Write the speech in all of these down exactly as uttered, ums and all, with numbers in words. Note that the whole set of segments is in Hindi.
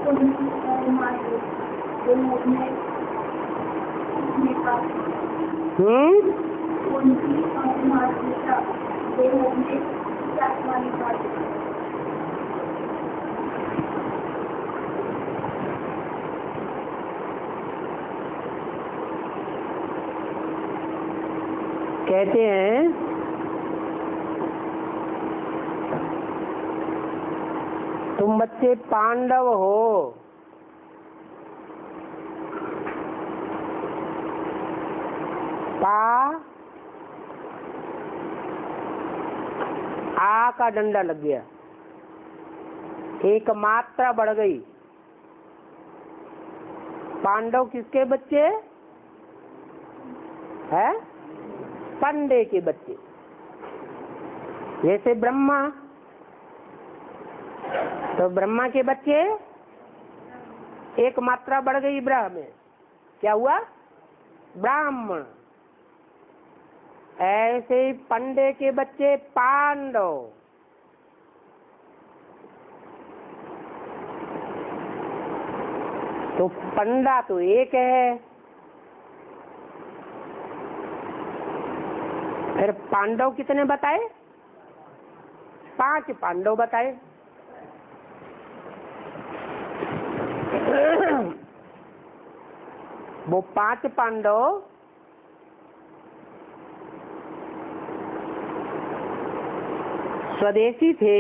हम्म कहते हैं तुम बच्चे पांडव हो, पा आ का डंडा लग गया, एक मात्रा बढ़ गई। पांडव किसके बच्चे है? पंडे के बच्चे। जैसे ब्रह्मा, तो ब्रह्मा के बच्चे, एक मात्रा बढ़ गई ब्रह्म में, क्या हुआ? ब्राह्मण। ऐसे ही पंडे के बच्चे पांडव। तो पंडा तो एक है, फिर पांडव कितने बताए? पांच पांडव बताए। वो पांच पांडव स्वदेशी थे,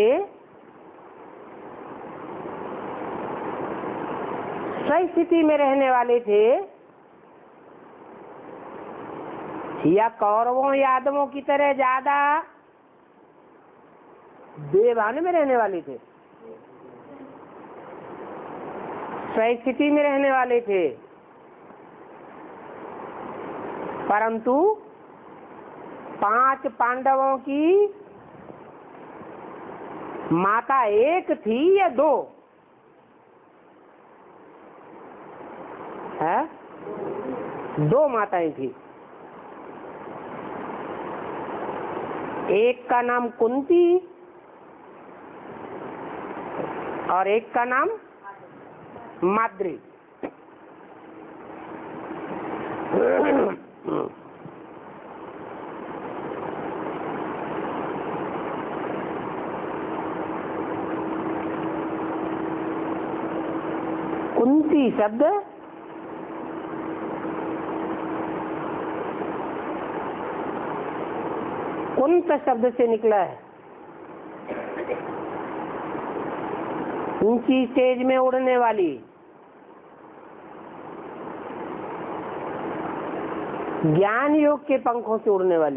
स्वस्थिति में रहने वाले थे, या कौरवों यादवों की तरह ज्यादा देवान में रहने वाले थे? स्वस्थिति में रहने वाले थे, परंतु पांच पांडवों की माता एक थी या दो है? दो माताएं थी। एक का नाम कुंती और एक का नाम माद्री। कुंती शब्द कुंत शब्द से निकला है। ऊंची स्टेज में उड़ने वाली, ज्ञान योग के पंखों से उड़ने वाली।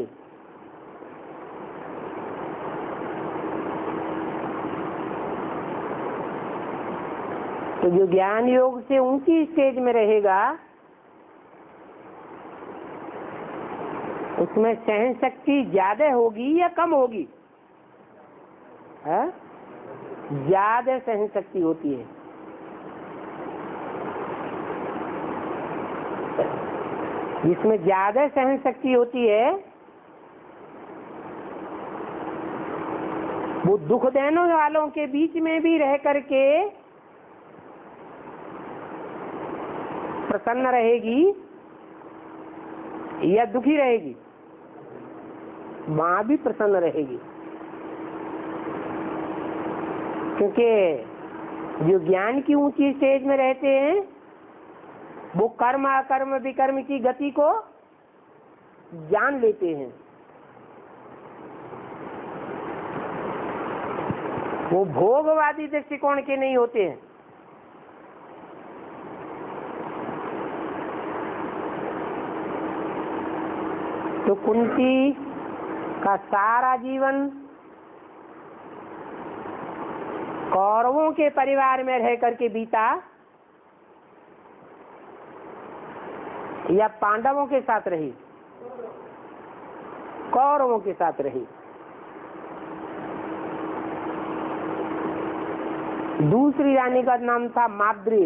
तो जो ज्ञान योग से ऊंची स्टेज में रहेगा उसमें सहन शक्ति ज्यादा होगी या कम होगी? है? ज्यादा सहन शक्ति होती है। जिसमें ज्यादा सहन शक्ति होती है वो दुख देने वालों के बीच में भी रह करके प्रसन्न रहेगी या दुखी रहेगी? वहां भी प्रसन्न रहेगी, क्योंकि जो ज्ञान की ऊंची स्टेज में रहते हैं वो कर्म अकर्म विकर्म की गति को जान लेते हैं। वो भोगवादी दृष्टिकोण के नहीं होते हैं। तो कुंती का सारा जीवन कौरवों के परिवार में रह करके बीता या पांडवों के साथ रही? कौरवों के साथ रही। दूसरी रानी का नाम था माद्री।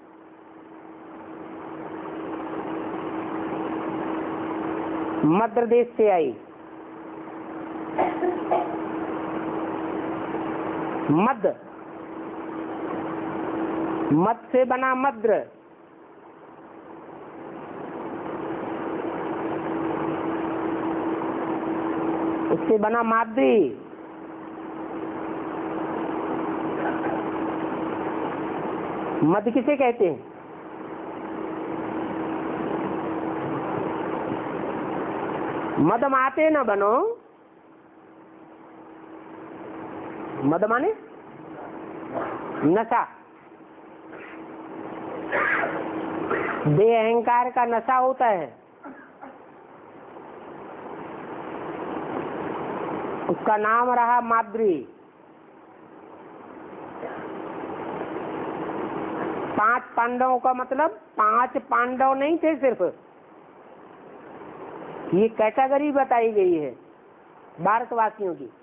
मध्य देश से आई। मध्य मद से बना मद्र, उससे बना माद्री, मद किसे कहते हैं? मद माते न बनो, मद माने नशा, देह अहंकार का नशा होता है, उसका नाम रहा माद्री। पांच पांडवों का मतलब पांच पांडव नहीं थे सिर्फ, ये कैटेगरी बताई गई है भारतवासियों की।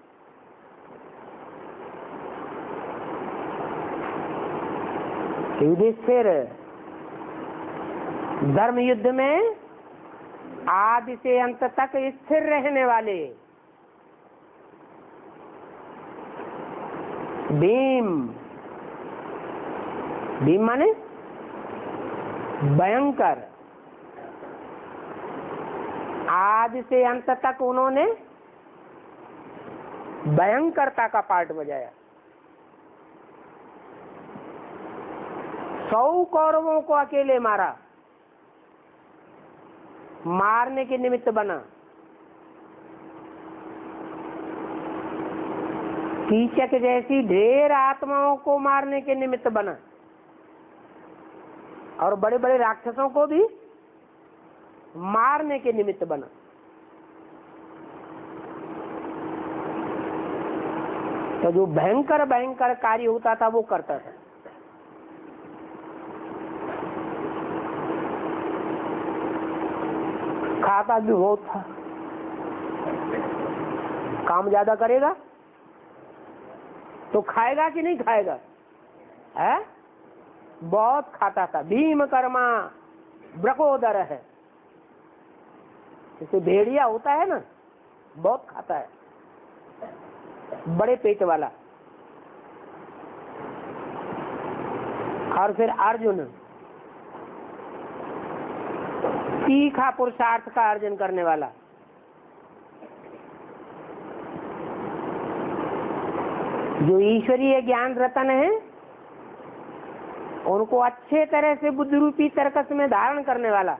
युधिष्ठिर धर्म युद्ध में आदि से अंत तक स्थिर रहने वाले, भीम, भीम माने भयंकर, आदि से अंत तक उन्होंने भयंकरता का पार्ट बजाया। सौ कौरवों को अकेले मारा, मारने के निमित्त बना। कीचक जैसी ढेर आत्माओं को मारने के निमित्त बना, और बड़े बड़े राक्षसों को भी मारने के निमित्त बना। तो जो भयंकर भयंकर कार्य होता था वो करता था। खाता भी बहुत था। काम ज्यादा करेगा तो खाएगा कि नहीं खाएगा? है, बहुत खाता था। भीम कर्मा ब्रकोदर है, जैसे भेड़िया होता है ना, बहुत खाता है, बड़े पेट वाला। और फिर अर्जुन, तीखा पुरुषार्थ का अर्जन करने वाला। जो ईश्वरीय ज्ञान रतन है उनको अच्छे तरह से बुद्धि रूपी तरकस में धारण करने वाला।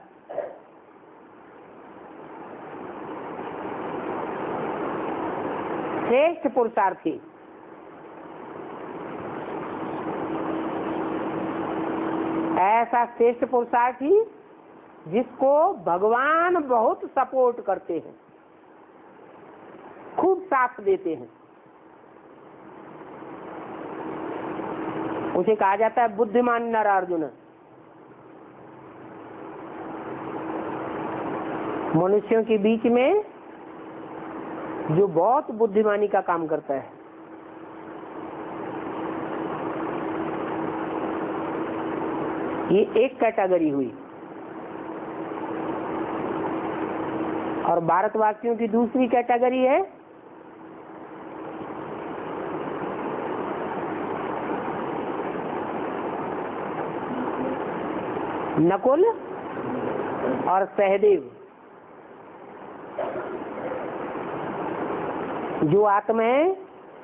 श्रेष्ठ पुरुषार्थी, ऐसा श्रेष्ठ पुरुषार्थी जिसको भगवान बहुत सपोर्ट करते हैं, खूब साथ देते हैं, उसे कहा जाता है बुद्धिमान नर अर्जुन। मनुष्यों के बीच में जो बहुत बुद्धिमानी का काम करता है। ये एक कैटेगरी हुई। और भारतवासियों की दूसरी कैटेगरी है नकुल और सहदेव। जो आत्माएं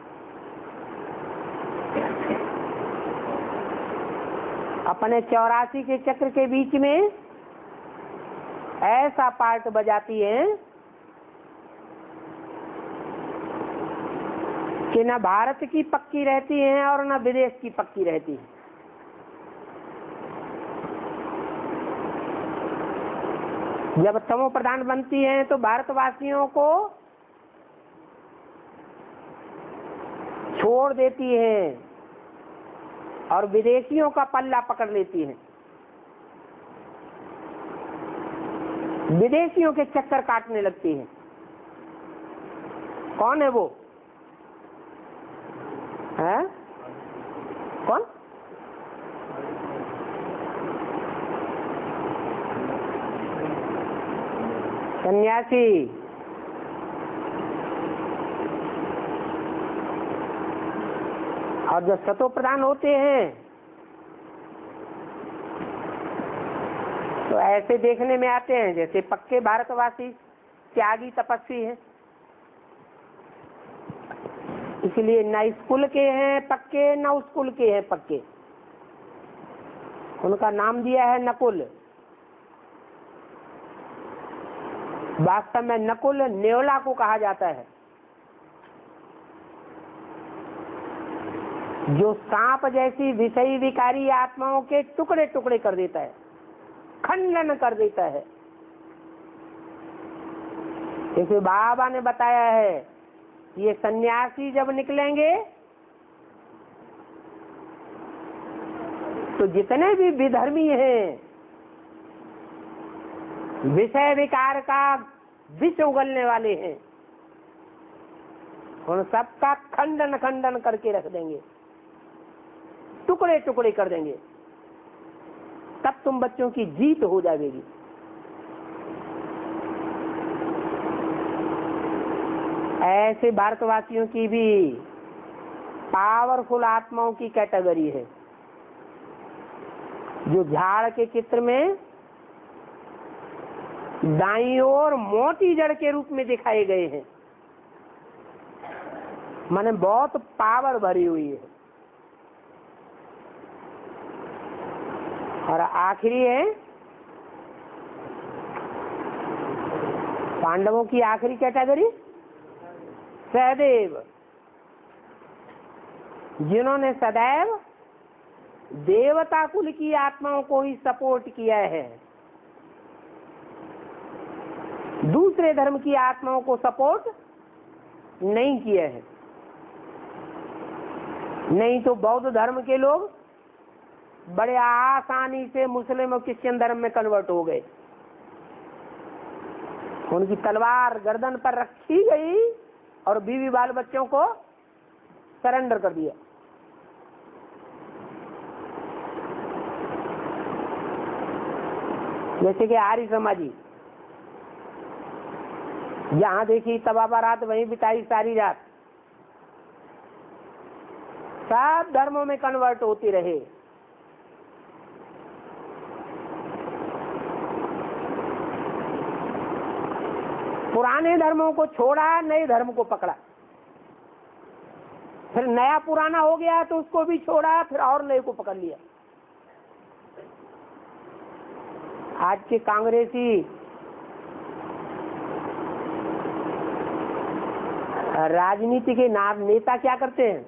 अपने चौरासी के चक्र के बीच में ऐसा पार्ट बजाती है कि न भारत की पक्की रहती है और न विदेश की पक्की रहती है। जब तमो प्रधान बनती है तो भारतवासियों को छोड़ देती है और विदेशियों का पल्ला पकड़ लेती है, विदेशियों के चक्कर काटने लगती है। कौन है वो? है कौन? सन्यासी। और जो सतो प्रधान होते हैं तो ऐसे देखने में आते हैं जैसे पक्के भारतवासी त्यागी तपस्वी हैं, इसलिए न स्कूल के हैं पक्के न उस कुल के हैं पक्के, उनका नाम दिया है नकुल। वास्तव में नकुल नेवला को कहा जाता है, जो सांप जैसी विषयी विकारी आत्माओं के टुकड़े टुकड़े कर देता है, खंडन कर देता है। जैसे बाबा ने बताया है, ये सन्यासी जब निकलेंगे तो जितने भी विधर्मी हैं, विषय विकार का विष उगलने वाले हैं, उन सबका खंडन खंडन करके रख देंगे, टुकड़े टुकड़े कर देंगे, तब तुम बच्चों की जीत हो जाएगी। ऐसे भारतवासियों की भी पावरफुल आत्माओं की कैटेगरी है, जो झाड़ के चित्र में दाईं ओर मोटी जड़ के रूप में दिखाए गए हैं, माने बहुत पावर भरी हुई है। और आखिरी है पांडवों की आखिरी कैटेगरी सहदेव, जिन्होंने सदैव देवता कुल की आत्माओं को ही सपोर्ट किया है, दूसरे धर्म की आत्माओं को सपोर्ट नहीं किया है। नहीं तो बौद्ध धर्म के लोग बड़े आसानी से मुस्लिम और क्रिश्चियन धर्म में कन्वर्ट हो गए, उनकी तलवार गर्दन पर रखी गई और बीवी बाल बच्चों को सरेंडर कर दिया। जैसे कि आर्य समाजी, जहां देखी तबाबा रात वहीं बिताई सारी रात, सब धर्मों में कन्वर्ट होते रहे। पुराने धर्मों को छोड़ा, नए धर्म को पकड़ा, फिर नया पुराना हो गया तो उसको भी छोड़ा, फिर और नए को पकड़ लिया। आज के कांग्रेसी राजनीति के नाम नेता क्या करते हैं,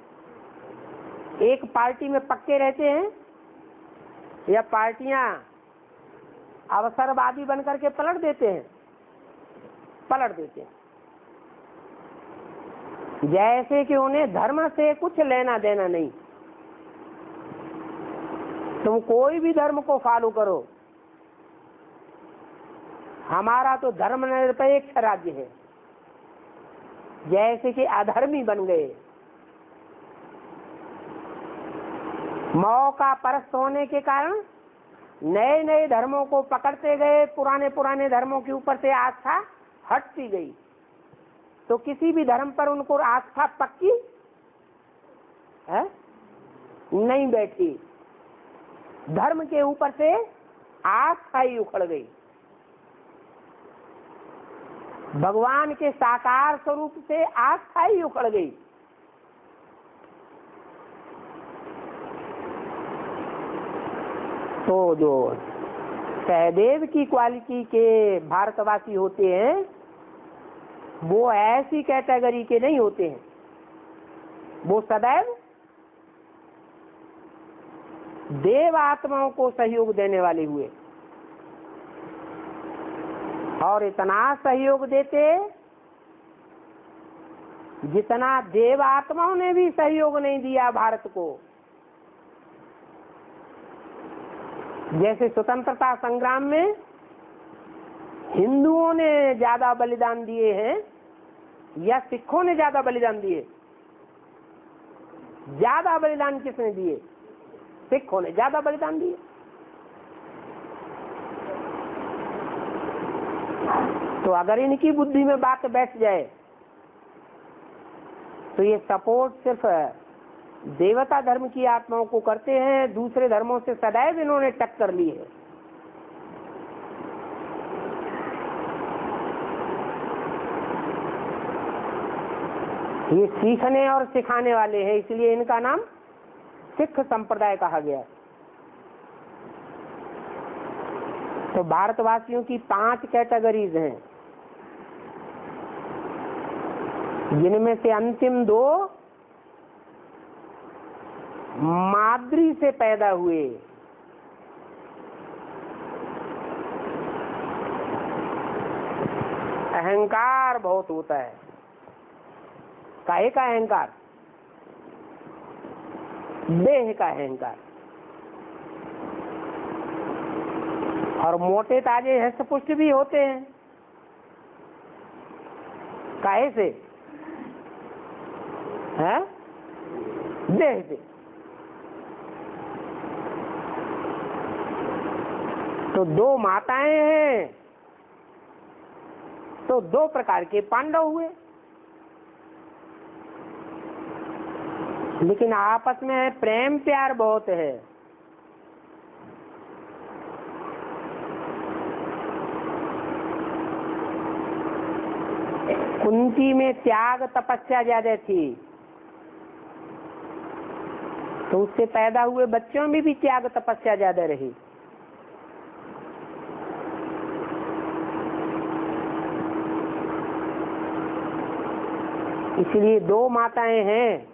एक पार्टी में पक्के रहते हैं या पार्टियां अवसरवादी बनकर के पलट देते हैं पलट देते हैं जैसे कि उन्हें धर्म से कुछ लेना देना नहीं। तुम कोई भी धर्म को फॉलो करो, हमारा तो धर्मनिरपेक्ष राज्य है। जैसे कि अधर्मी बन गए, मौका परस्त होने के कारण नए नए धर्मों को पकड़ते गए, पुराने पुराने धर्मों के ऊपर से आस्था हटती गई, तो किसी भी धर्म पर उनको आस्था पक्की है नहीं बैठी, धर्म के ऊपर से आस्था ही उखड़ गई। भगवान के साकार स्वरूप से आस्था ही उखड़ गई। तो जो सहदेव की क्वालिटी के भारतवासी होते हैं, वो ऐसी कैटेगरी के नहीं होते हैं, वो सदैव देव आत्माओं को सहयोग देने वाले हुए, और इतना सहयोग देते जितना देव आत्माओं ने भी सहयोग नहीं दिया भारत को। जैसे स्वतंत्रता संग्राम में हिंदुओं ने ज्यादा बलिदान दिए हैं या सिखों ने ज्यादा बलिदान दिए? ज्यादा बलिदान किसने दिए? सिखों ने ज्यादा बलिदान दिए। तो अगर इनकी बुद्धि में बात बैठ जाए तो ये सपोर्ट सिर्फ देवता धर्म की आत्माओं को करते हैं, दूसरे धर्मों से सदैव इन्होंने टक्कर ली है। ये सीखने और सिखाने वाले हैं, इसलिए इनका नाम सिख संप्रदाय कहा गया। तो भारतवासियों की पांच कैटेगरीज हैं, जिनमें से अंतिम दो माद्री से पैदा हुए। अहंकार बहुत होता है। काहे का अहंकार? देह का अहंकार। और मोटे ताजे हष्ट पुष्ट भी होते हैं। काहे से? है देह से। तो दो माताएं हैं, तो दो प्रकार के पांडव हुए, लेकिन आपस में प्रेम प्यार बहुत है। कुंती में त्याग तपस्या ज्यादा थी, तो उससे पैदा हुए बच्चों में भी त्याग तपस्या ज्यादा रही। इसलिए दो माताएं हैं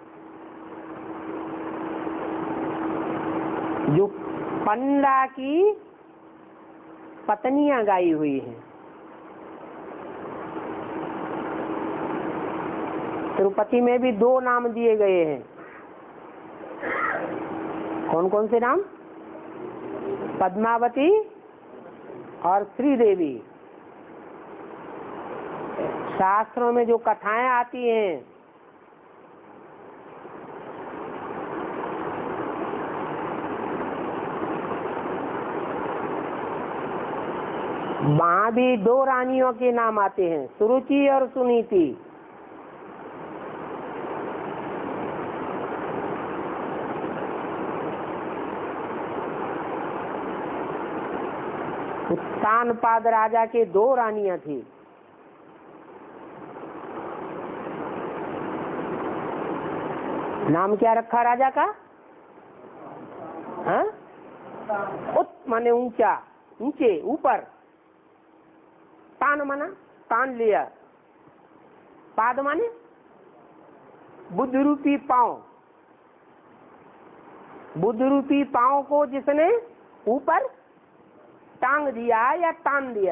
जो पंडा की पत्नियां गाई हुई हैं। तिरुपति में भी दो नाम दिए गए हैं। कौन कौन से नाम? पद्मावती और श्रीदेवी। शास्त्रों में जो कथाएं आती हैं, वहां भी दो रानियों के नाम आते हैं, सुरुचि और सुनीति। उत्तानपाद राजा के दो रानियां थी। नाम क्या रखा राजा का? हाँ? उत माने ऊंचा, ऊंचे, ऊपर। तान माना तान लिया। पाद माने बुद्ध रूपी पांव। बुद्ध रूपी पांव को जिसने ऊपर टांग दिया या तान दिया।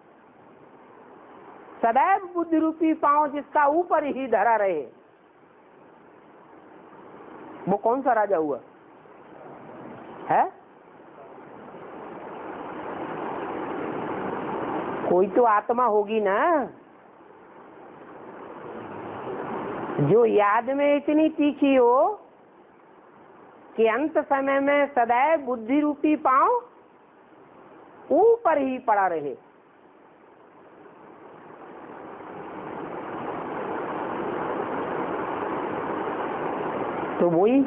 सदैव बुद्ध रूपी पांव जिसका ऊपर ही धरा रहे, वो कौन सा राजा हुआ है? कोई तो आत्मा होगी ना, जो याद में इतनी तीखी हो कि अंत समय में सदैव बुद्धि रूपी पांव ऊपर ही पड़ा रहे। तो वही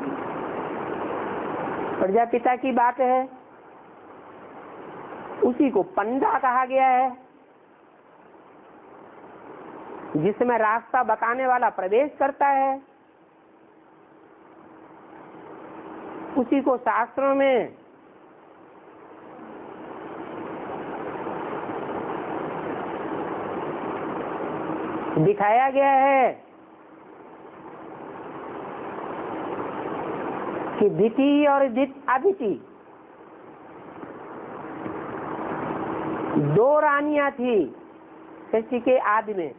प्रजापिता की बात है, उसी को पंडा कहा गया है, जिसमें रास्ता बताने वाला प्रवेश करता है। उसी को शास्त्रों में दिखाया गया है कि दिति और अदिति दो रानियां थी सृष्टि के आदि में।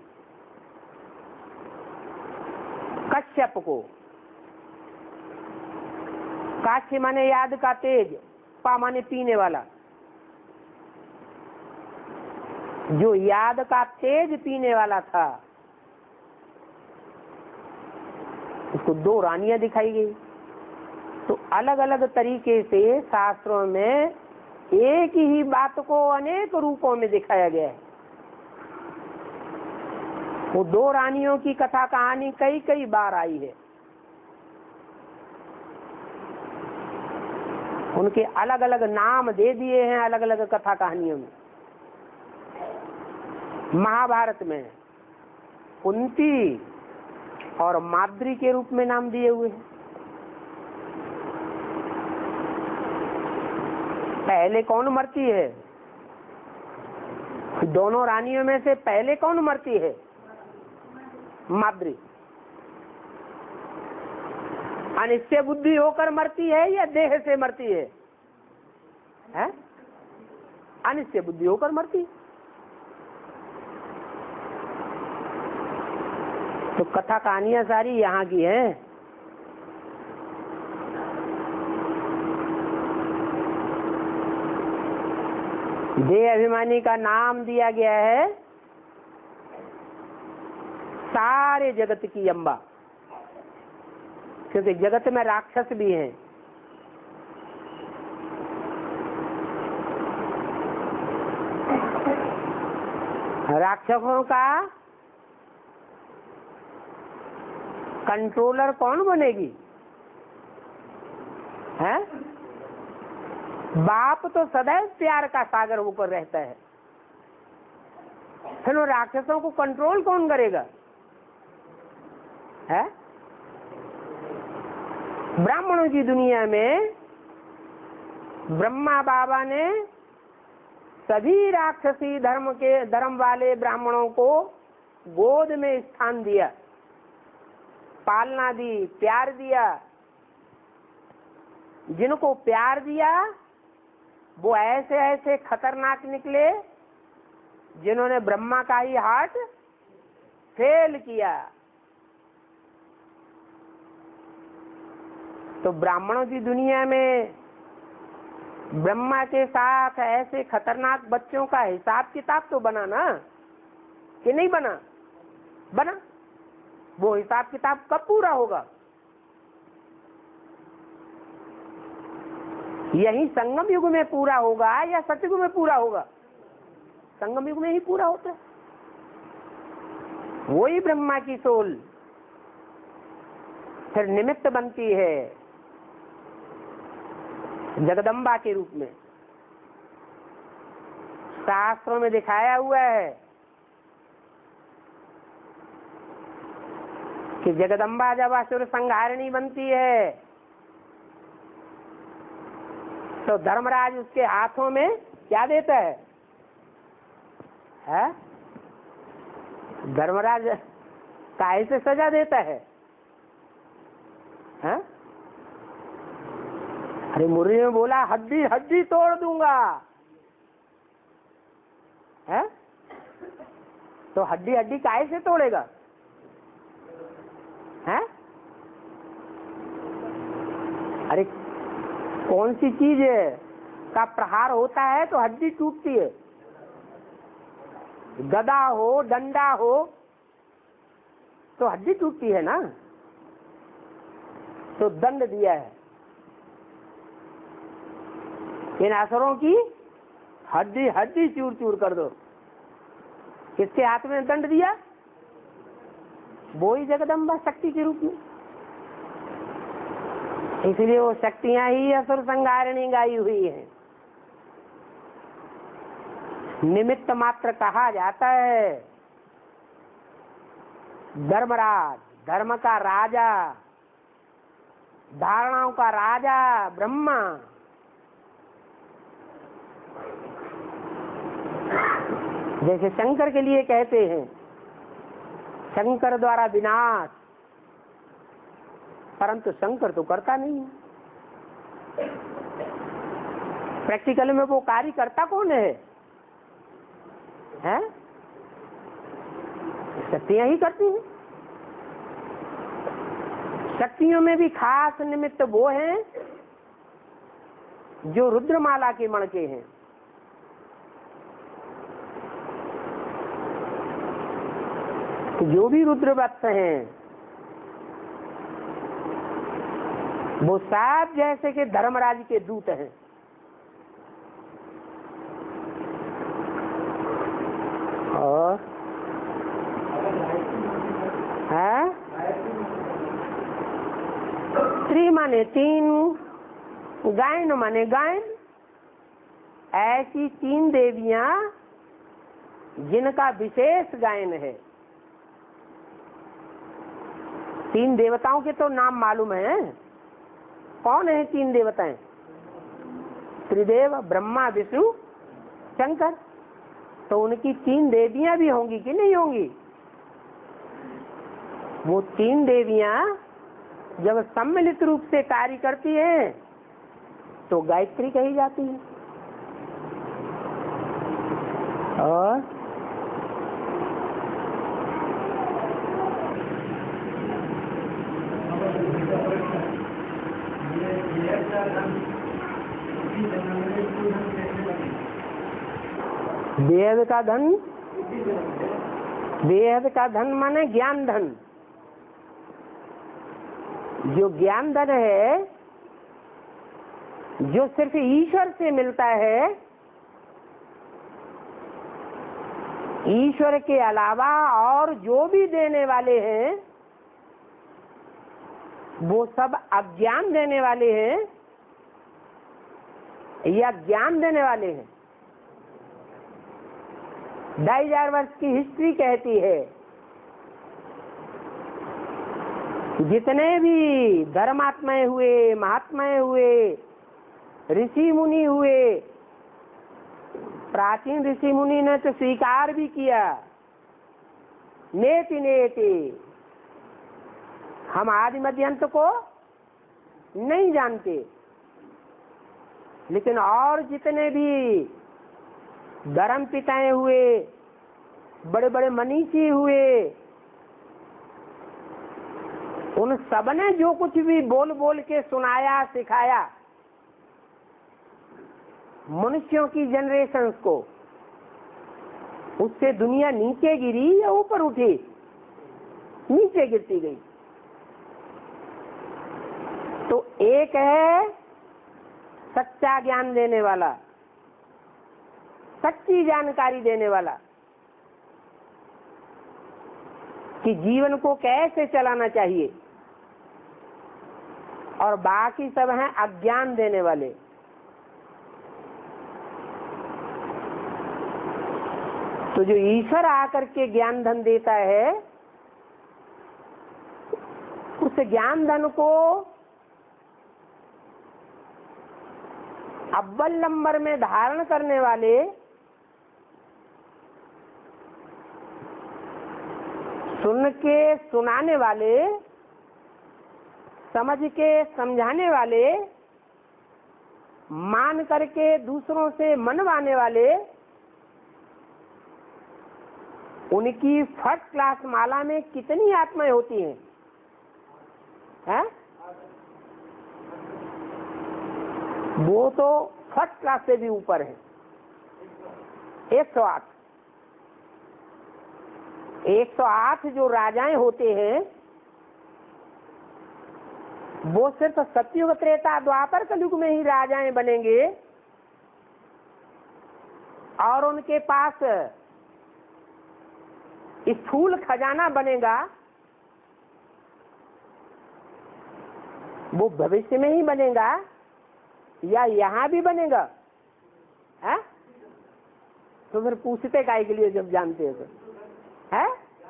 कश्यप को, काश्य माने याद का तेज, पा माने पीने वाला, जो याद का तेज पीने वाला था, उसको दो रानियां दिखाई गई। तो अलग अलग तरीके से शास्त्रों में एक ही बात को अनेक रूपों में दिखाया गया है। वो दो रानियों की कथा कहानी कई कई बार आई है। उनके अलग अलग नाम दे दिए हैं अलग अलग कथा कहानियों में। महाभारत में कुंती और माद्री के रूप में नाम दिए हुए हैं। पहले कौन मरती है? दोनों रानियों में से पहले कौन मरती है? माद्री। अनिश्चय बुद्धि होकर मरती है या देह से मरती है? है? अनिश्चय बुद्धि होकर मरती है। तो कथा कहानियां सारी यहाँ की हैं। देह अभिमानी का नाम दिया गया है सारे जगत की अम्बा, क्योंकि जगत में राक्षस भी हैं। राक्षसों का कंट्रोलर कौन बनेगी? है? बाप तो सदैव प्यार का सागर होकर रहता है, फिर वो राक्षसों को कंट्रोल कौन करेगा? है? ब्राह्मणों की दुनिया में ब्रह्मा बाबा ने सभी राक्षसी धर्म के धर्म वाले ब्राह्मणों को गोद में स्थान दिया, पालना दी, प्यार दिया। जिनको प्यार दिया वो ऐसे ऐसे खतरनाक निकले जिन्होंने ब्रह्मा का ही हार्ट फेल किया। तो ब्राह्मणों की दुनिया में ब्रह्मा के साथ ऐसे खतरनाक बच्चों का हिसाब किताब तो बना ना, कि नहीं बना? बना। वो हिसाब किताब कब पूरा होगा? यही संगम युग में पूरा होगा या सतयुग में पूरा होगा? संगम युग में ही पूरा होता है। वही ब्रह्मा की सोल फिर निमित्त बनती है जगदम्बा के रूप में। शास्त्रों में दिखाया हुआ है कि जगदम्बा जब असुर संहारिणी बनती है तो धर्मराज उसके हाथों में क्या देता है? है? धर्मराज काहे से सजा देता है? है? अरे मुरली में बोला हड्डी हड्डी तोड़ दूंगा। है? तो हड्डी हड्डी काहे से तोड़ेगा? है? अरे कौन सी चीज का प्रहार होता है तो हड्डी टूटती है? गदा हो, डंडा हो तो हड्डी टूटती है ना। तो दंड दिया है इन असुरों की हड्डी हड्डी चूर चूर कर दो। किसके हाथ में दंड दिया? वो ही जगदम्बा शक्ति के रूप में। इसलिए वो शक्तियां ही असुर संहारिणी गाई हुई है। निमित्त मात्र कहा जाता है। धर्मराज, धर्म का राजा, धारणाओं का राजा ब्रह्मा, जैसे शंकर के लिए कहते हैं शंकर द्वारा विनाश, परंतु शंकर तो करता नहीं है। प्रैक्टिकल में वो कार्य करता कौन है? हैं? शक्तियां ही करती हैं। शक्तियों में भी खास निमित्त वो हैं जो रुद्रमाला के मणके हैं। जो भी रुद्रवत्स हैं वो सब जैसे कि धर्मराज के दूत हैं। और है त्रि माने तीन, गायन माने गायन। ऐसी तीन देवियां जिनका विशेष गायन है। तीन देवताओं के तो नाम मालूम है। कौन है तीन देवताएं? त्रिदेव, ब्रह्मा, विष्णु, शंकर। तो उनकी तीन देवियां भी होंगी कि नहीं होंगी? वो तीन देवियां जब सम्मिलित रूप से कार्य करती हैं तो गायत्री कही जाती है। और वेद का धन, वेद का धन माने ज्ञान धन। जो ज्ञान धन है जो सिर्फ ईश्वर से मिलता है, ईश्वर के अलावा और जो भी देने वाले हैं वो सब अज्ञान देने वाले हैं या ज्ञान देने वाले हैं। ढाई हजार वर्ष की हिस्ट्री कहती है जितने भी धर्मात्माएं हुए, महात्माएं हुए, ऋषि मुनि हुए, प्राचीन ऋषि मुनि ने तो स्वीकार भी किया, नेति नेति, हम आदि मध्य अंत को नहीं जानते। लेकिन और जितने भी धर्म पिताएं हुए, बड़े बड़े मनीषी हुए, उन सबने जो कुछ भी बोल बोल के सुनाया, सिखाया मनुष्यों की जनरेशंस को, उससे दुनिया नीचे गिरी या ऊपर उठी? नीचे गिरती गई। तो एक है सच्चा ज्ञान देने वाला, सच्ची जानकारी देने वाला कि जीवन को कैसे चलाना चाहिए, और बाकी सब हैं अज्ञान देने वाले। तो जो ईश्वर आकर के ज्ञान धन देता है, उस ज्ञान धन को अव्वल नंबर में धारण करने वाले, सुन के सुनाने वाले, समझ के समझाने वाले, मान करके दूसरों से मनवाने वाले, उनकी फर्स्ट क्लास माला में कितनी आत्माएं होती हैं? हैं? वो तो फर्स्ट क्लास से भी ऊपर है। एक सौ आठ एक सौ आठ जो राजाएं होते हैं वो सिर्फ सतयुग, त्रेता, द्वापर कलयुग में ही राजाएं बनेंगे, और उनके पास स्थूल खजाना बनेगा, वो भविष्य में ही बनेगा या यहाँ भी बनेगा? है? तो फिर पूछते काहे के लिए जब जानते हो तो? है?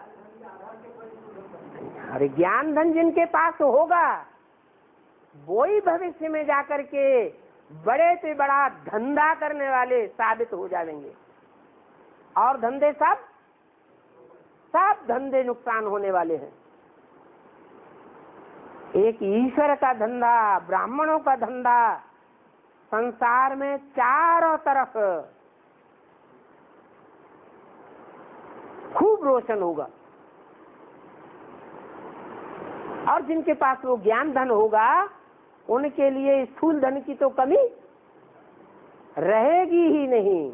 अरे ज्ञान धन जिनके पास होगा वो ही भविष्य में जाकर के बड़े से बड़ा धंधा करने वाले साबित हो जाएंगे, और धंधे सब सब धंधे नुकसान होने वाले हैं। एक ईश्वर का धंधा, ब्राह्मणों का धंधा संसार में चारों तरफ खूब रोशन होगा, और जिनके पास वो ज्ञान धन होगा उनके लिए स्थूल धन की तो कमी रहेगी ही नहीं।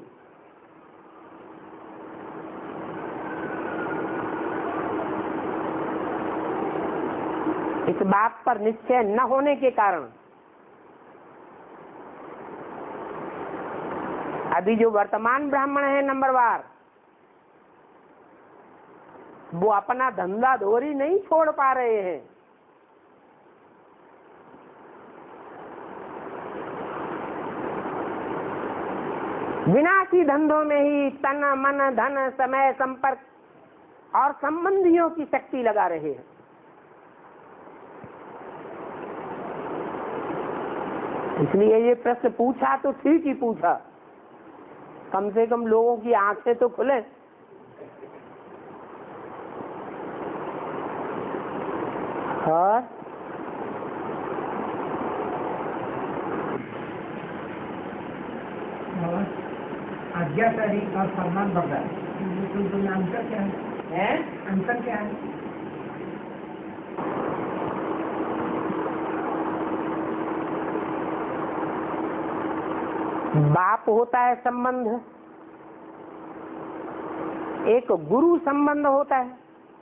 इस बात पर निश्चय न होने के कारण अभी जो वर्तमान ब्राह्मण है नंबरवार, वो अपना धंधा धोरी नहीं छोड़ पा रहे हैं। विनाशी धंधों में ही तन, मन, धन, समय, संपर्क और संबंधियों की शक्ति लगा रहे हैं। इसलिए ये प्रश्न पूछा तो ठीक ही पूछा, कम से कम लोगों की आंखें तो खुले। और आज्ञाकारी और फरमान बरदार, अंतर क्या है? अंतर क्या है? बाप होता है संबंध, एक गुरु संबंध होता है।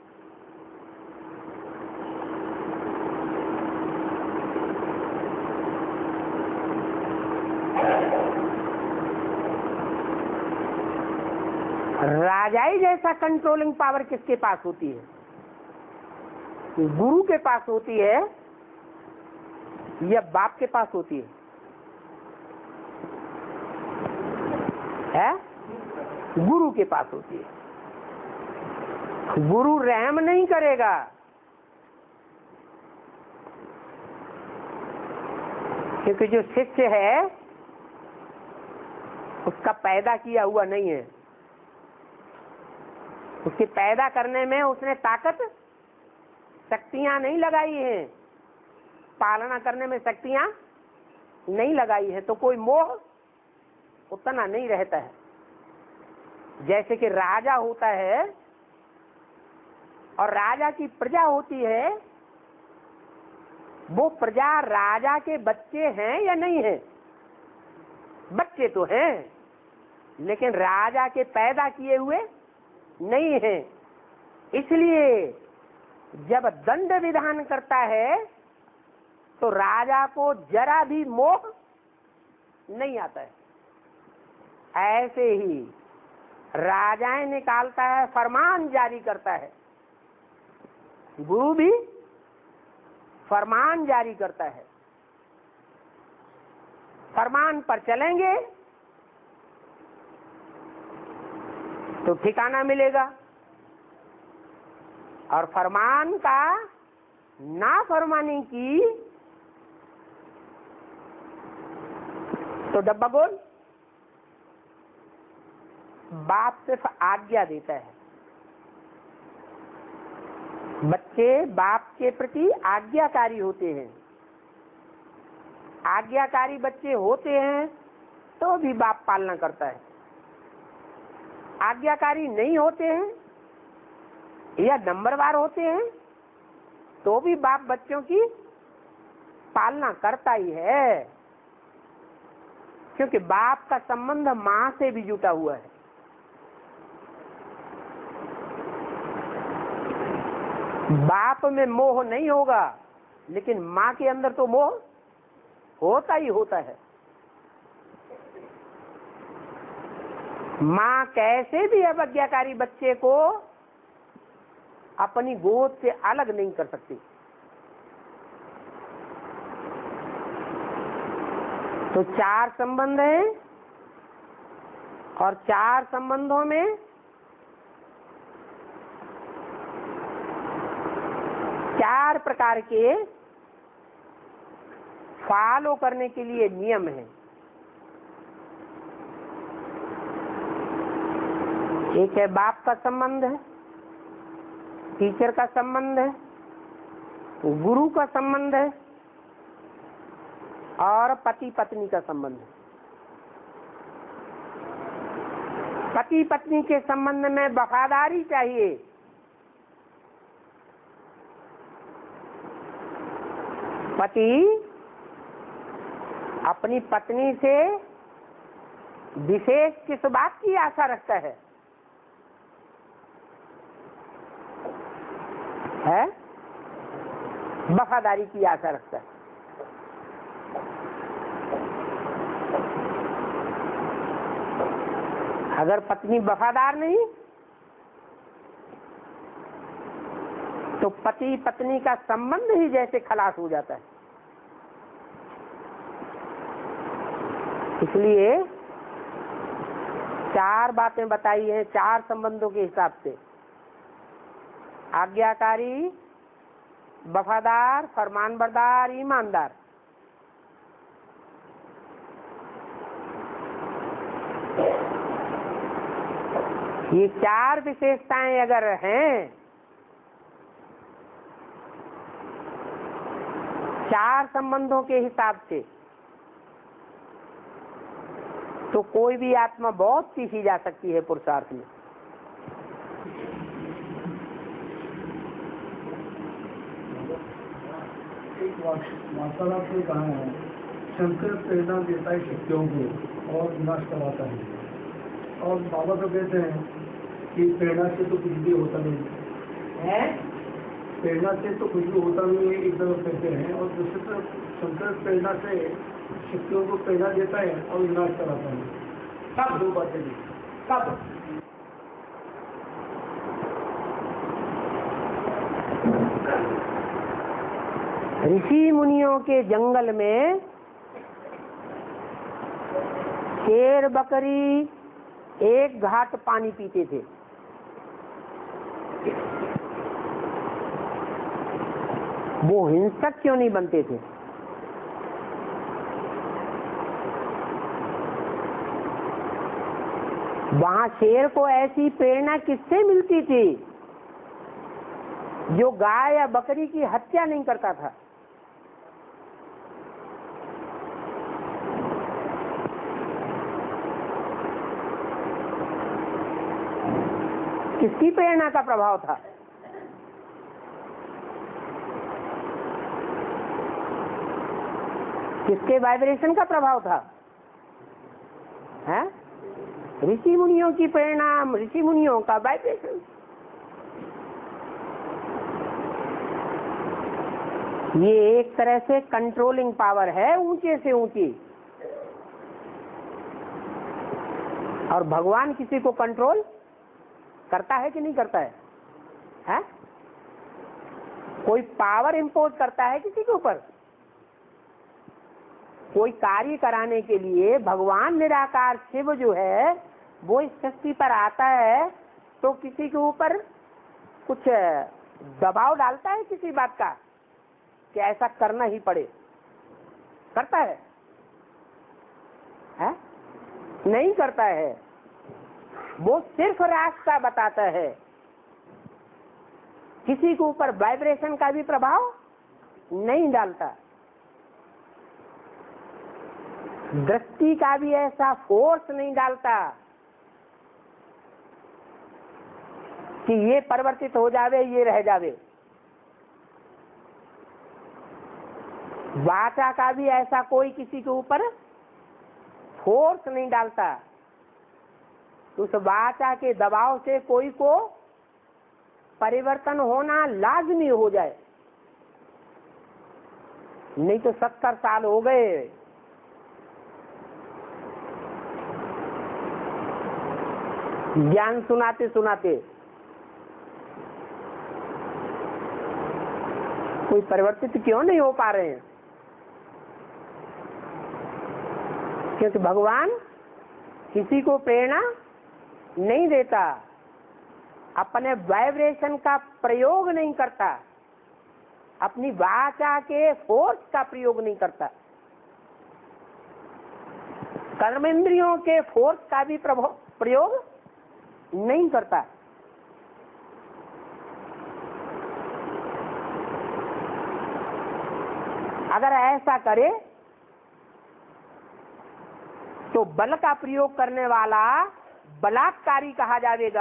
राजाई जैसा कंट्रोलिंग पावर किसके पास होती है? गुरु के पास होती है या बाप के पास होती है? है? गुरु के पास होती है। गुरु रहम नहीं करेगा, क्योंकि जो शिष्य है उसका पैदा किया हुआ नहीं है। उसके पैदा करने में उसने ताकत शक्तियां नहीं लगाई हैं, पालना करने में शक्तियां नहीं लगाई है, तो कोई मोह उतना नहीं रहता है। जैसे कि राजा होता है और राजा की प्रजा होती है, वो प्रजा राजा के बच्चे हैं या नहीं है? बच्चे तो हैं, लेकिन राजा के पैदा किए हुए नहीं है। इसलिए जब दंड विधान करता है तो राजा को जरा भी मोह नहीं आता है। ऐसे ही राजाएं निकालता है, फरमान जारी करता है, गुरु भी फरमान जारी करता है। फरमान पर चलेंगे तो ठिकाना मिलेगा, और फरमान का ना फरमाने की तो डब्बा गोल। बाप सिर्फ आज्ञा देता है, बच्चे बाप के प्रति आज्ञाकारी होते हैं। आज्ञाकारी बच्चे होते हैं तो भी बाप पालना करता है। आज्ञाकारी नहीं होते हैं या नंबरवार होते हैं तो भी बाप बच्चों की पालना करता ही है, क्योंकि बाप का संबंध मां से भी जुटा हुआ है। बाप में मोह नहीं होगा, लेकिन मां के अंदर तो मोह होता ही होता है। मां कैसे भी अवज्ञाकारी बच्चे को अपनी गोद से अलग नहीं कर सकती। तो चार संबंध हैं, और चार संबंधों में चार प्रकार के फॉलो करने के लिए नियम हैं। एक है बाप का संबंध है, टीचर का संबंध है, गुरु का संबंध है, और पति पत्नी का संबंध है। पति पत्नी के संबंध में वफादारी चाहिए। पति अपनी पत्नी से विशेष किस बात की आशा रखता है? है वफादारी की आशा रखता है। अगर पत्नी वफादार नहीं तो पति पत्नी का संबंध ही जैसे खलास हो जाता है। इसलिए चार बातें बताई हैं चार संबंधों के हिसाब से: आज्ञाकारी, वफादार, फरमानबरदार, ईमानदार। ये चार विशेषताएं अगर हैं, चार संबंधों के हिसाब से, तो कोई भी आत्मा बहुत सीखी जा सकती है पुरुषार्थ में। एक वार्तालाप में कहा है, शंकर प्रेरणा देता है शक्तियों को और विनाश करवाता है, और बाबा तो कहते हैं कि प्रेरणा से तो कुछ भी होता नहीं है, प्रेरणा से तो कुछ भी होता नहीं है, एक तरफ कहते हैं, और दूसरी तरफ शंकर प्रेरणा से शक्तियों को प्रेरणा देता है और विनाश कराता है। कब दो बातें दी? कब? ऋषि मुनियों के जंगल में शेर बकरी एक घाट पानी पीते थे। वो हिंसक क्यों नहीं बनते थे? वहां शेर को ऐसी प्रेरणा किससे मिलती थी जो गाय या बकरी की हत्या नहीं करता था? किसकी प्रेरणा का प्रभाव था? किसके वाइब्रेशन का प्रभाव था? है ऋषि मुनियों की प्रेरणा, ऋषि मुनियों का वाइब्रेशन। ये एक तरह से कंट्रोलिंग पावर है, ऊंचे से ऊंची। और भगवान किसी को कंट्रोल करता है कि नहीं करता है? है? कोई पावर इंपोज करता है किसी के ऊपर? कोई कार्य कराने के लिए भगवान निराकार शिव जो है वो इस सृष्टि पर आता है तो किसी के ऊपर कुछ दबाव डालता है किसी बात का कि ऐसा करना ही पड़े? करता है? है? नहीं करता है। वो सिर्फ रास्ता बताता है। किसी के ऊपर वाइब्रेशन का भी प्रभाव नहीं डालता, दृष्टि का भी ऐसा फोर्स नहीं डालता कि ये परिवर्तित हो जावे, ये रह जावे। वाचा का भी ऐसा कोई किसी के ऊपर फोर्स नहीं डालता। उस वाचा के दबाव से कोई को परिवर्तन होना लाजमी हो जाए। नहीं तो सत्तर साल हो गए ज्ञान सुनाते सुनाते, कोई परिवर्तित क्यों नहीं हो पा रहे हैं? क्योंकि भगवान किसी को प्रेरणा नहीं देता, अपने वाइब्रेशन का प्रयोग नहीं करता, अपनी वाचा के फोर्स का प्रयोग नहीं करता, कर्मेंद्रियों के फोर्स का भी प्रयोग नहीं करता। अगर ऐसा करे तो बल का प्रयोग करने वाला बलात्कारी कहा जाएगा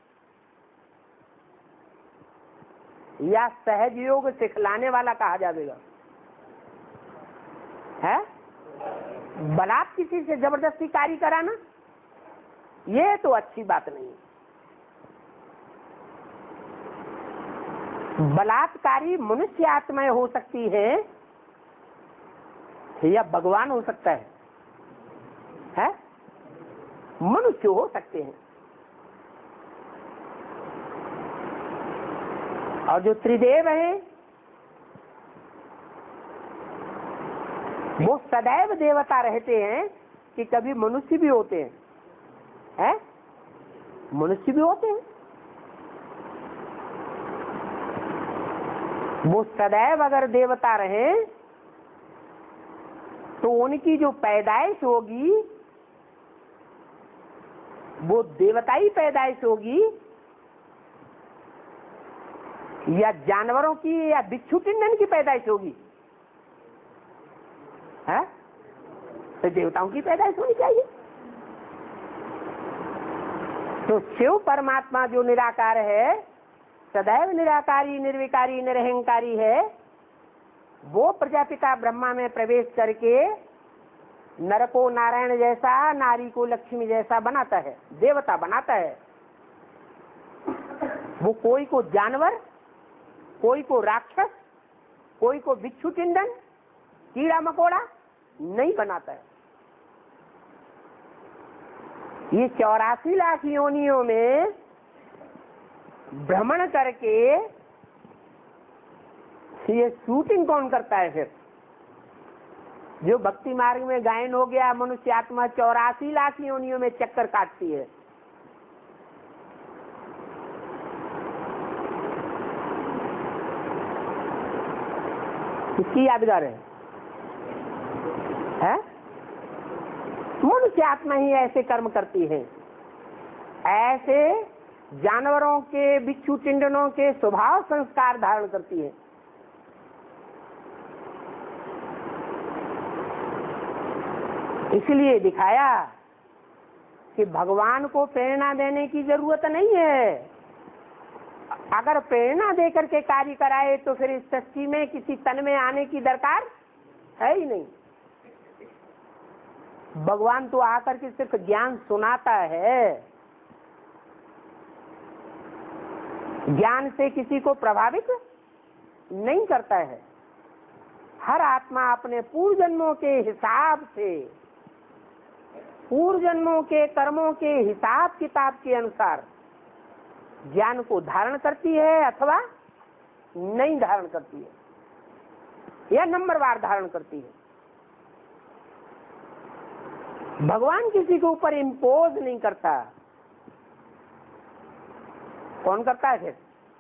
या सहज योग सिखलाने वाला कहा जाएगा? है? बलात् किसी से जबरदस्ती कार्य कराना ये तो अच्छी बात नहीं। बलात्कारी मनुष्य आत्माएं हो सकती है या भगवान हो सकता है? है? मनुष्य हो सकते हैं। और जो त्रिदेव हैं वो सदैव देवता रहते हैं कि कभी मनुष्य भी होते हैं। है? मनुष्य भी होते हैं। वो सदैव अगर देवता रहे तो उनकी जो पैदाइश होगी वो देवताई पैदाइश होगी या जानवरों की या बिच्छू टिंडन की पैदाइश होगी? है तो देवताओं की पैदाइश होनी चाहिए। तो शिव परमात्मा जो निराकार है, सदैव निराकारी, निर्विकारी, निरहंकारी है, वो प्रजापिता ब्रह्मा में प्रवेश करके नर को नारायण जैसा, नारी को लक्ष्मी जैसा बनाता है, देवता बनाता है। वो कोई को जानवर, कोई को राक्षस, कोई को बिच्छू टिंडन, कीड़ा मकोड़ा नहीं बनाता है। ये चौरासी लाख योनियों में भ्रमण करके ये शूटिंग कौन करता है? फिर जो भक्ति मार्ग में गायन हो गया, मनुष्य आत्मा चौरासी लाख योनियों में चक्कर काटती है। किसकी यादगार है? है? मनुष्य आत्मा ही ऐसे कर्म करती है। ऐसे जानवरों के, बिच्छू टिंडनों के स्वभाव संस्कार धारण करती है। इसलिए दिखाया कि भगवान को प्रेरणा देने की जरूरत नहीं है। अगर प्रेरणा देकर के कार्य कराए तो फिर इस सृष्टि में किसी तन में आने की दरकार है ही नहीं। भगवान तो आकर के सिर्फ ज्ञान सुनाता है, ज्ञान से किसी को प्रभावित नहीं करता है। हर आत्मा अपने पूर्व जन्मों के हिसाब से, पूर्व जन्मों के कर्मों के हिसाब किताब के अनुसार ज्ञान को धारण करती है अथवा नहीं धारण करती है या नंबरवार धारण करती है। भगवान किसी के ऊपर इम्पोज नहीं करता। कौन करता है फिर?